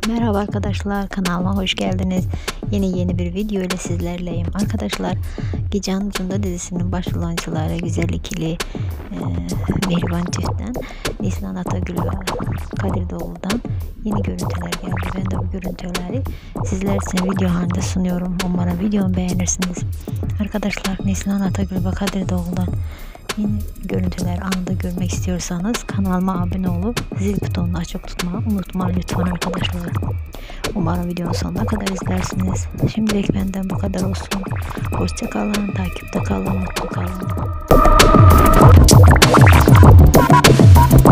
Merhaba arkadaşlar, kanalıma hoş geldiniz. Yeni bir video ile sizlerleyim. Arkadaşlar, Gece Anıtında dizisinin başrol oyuncuları güzel ikili Mihriban çiftten Neslihan Atagül ve Kadir Doğulu'dan yeni görüntüler geldi. Ben de bu görüntüleri sizler için video halinde sunuyorum. Umarım videomu beğenirsiniz. Arkadaşlar, Neslihan Atagül ve Kadir Doğulu'dan yeni görüntüler anında görmek istiyorsanız kanalıma abone olup zil butonunu açık tutmayı unutmayın lütfen arkadaşlar. Umarım videonun sonuna kadar izlersiniz. Şimdilik benden bu kadar olsun. Hoşça kalın, takipte kalın, mutlu kalın.